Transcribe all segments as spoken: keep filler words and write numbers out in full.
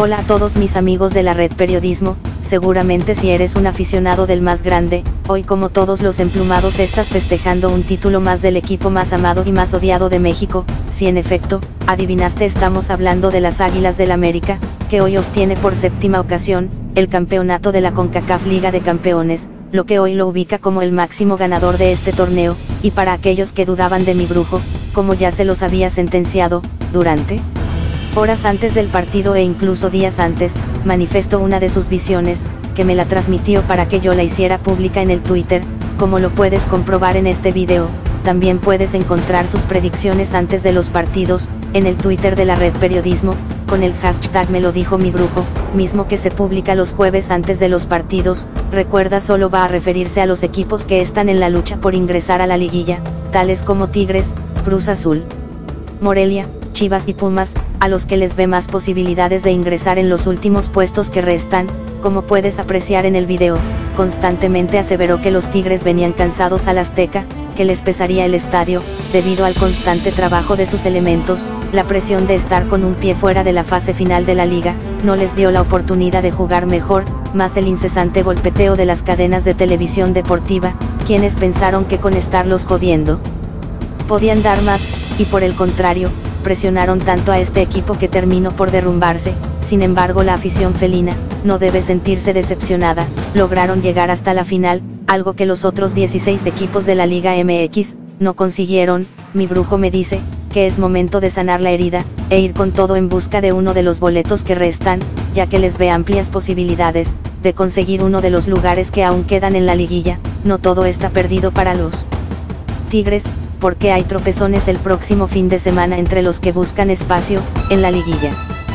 Hola a todos mis amigos de la red Periodismo. Seguramente si eres un aficionado del más grande, hoy como todos los emplumados estás festejando un título más del equipo más amado y más odiado de México. Si en efecto, adivinaste, estamos hablando de las Águilas del América, que hoy obtiene por séptima ocasión, el campeonato de la CONCACAF Liga de Campeones, lo que hoy lo ubica como el máximo ganador de este torneo, y para aquellos que dudaban de mi brujo, como ya se los había sentenciado, durante horas antes del partido e incluso días antes, manifestó una de sus visiones, que me la transmitió para que yo la hiciera pública en el Twitter, como lo puedes comprobar en este video. También puedes encontrar sus predicciones antes de los partidos, en el Twitter de la red Periodismo, con el hashtag me lo dijo mi brujo, mismo que se publica los jueves antes de los partidos. Recuerda, solo va a referirse a los equipos que están en la lucha por ingresar a la liguilla, tales como Tigres, Cruz Azul, Morelia, Chivas y Pumas, a los que les ve más posibilidades de ingresar en los últimos puestos que restan. Como puedes apreciar en el video, constantemente aseveró que los Tigres venían cansados al Azteca, que les pesaría el estadio, debido al constante trabajo de sus elementos. La presión de estar con un pie fuera de la fase final de la liga, no les dio la oportunidad de jugar mejor, más el incesante golpeteo de las cadenas de televisión deportiva, quienes pensaron que con estarlos jodiendo podían dar más, y por el contrario, presionaron tanto a este equipo que terminó por derrumbarse. Sin embargo, la afición felina no debe sentirse decepcionada, lograron llegar hasta la final, algo que los otros dieciséis equipos de la Liga M X no consiguieron. Mi brujo me dice que es momento de sanar la herida, e ir con todo en busca de uno de los boletos que restan, ya que les ve amplias posibilidades de conseguir uno de los lugares que aún quedan en la liguilla. No todo está perdido para los Tigres, porque hay tropezones el próximo fin de semana entre los que buscan espacio en la liguilla.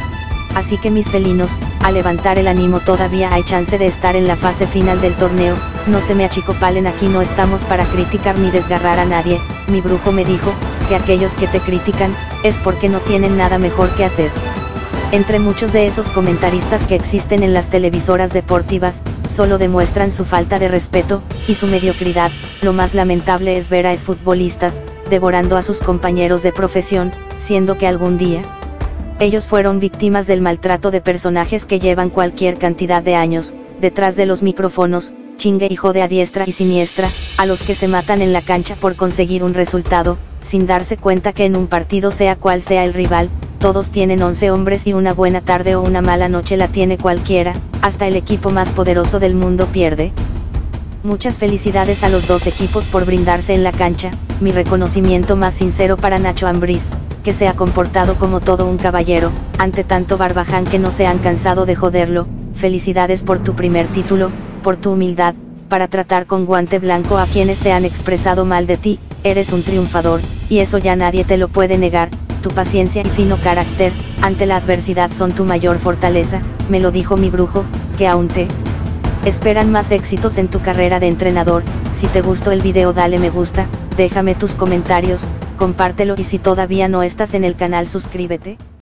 Así que mis felinos, a levantar el ánimo, todavía hay chance de estar en la fase final del torneo. No se me achicopalen, aquí no estamos para criticar ni desgarrar a nadie. Mi brujo me dijo que aquellos que te critican es porque no tienen nada mejor que hacer. Entre muchos de esos comentaristas que existen en las televisoras deportivas, solo demuestran su falta de respeto y su mediocridad. Lo más lamentable es ver a exfutbolistas devorando a sus compañeros de profesión, siendo que algún día ellos fueron víctimas del maltrato de personajes que llevan cualquier cantidad de años detrás de los micrófonos, chingue y jode a diestra y siniestra, a los que se matan en la cancha por conseguir un resultado, sin darse cuenta que en un partido, sea cual sea el rival, todos tienen once hombres y una buena tarde o una mala noche la tiene cualquiera, hasta el equipo más poderoso del mundo pierde. Muchas felicidades a los dos equipos por brindarse en la cancha. Mi reconocimiento más sincero para Nacho Ambriz, que se ha comportado como todo un caballero ante tanto barbaján que no se han cansado de joderlo. Felicidades por tu primer título, por tu humildad para tratar con guante blanco a quienes se han expresado mal de ti. Eres un triunfador, y eso ya nadie te lo puede negar. Tu paciencia y fino carácter ante la adversidad son tu mayor fortaleza. Me lo dijo mi brujo, que aún te esperan más éxitos en tu carrera de entrenador. Si te gustó el video, dale me gusta, déjame tus comentarios, compártelo y si todavía no estás en el canal, suscríbete.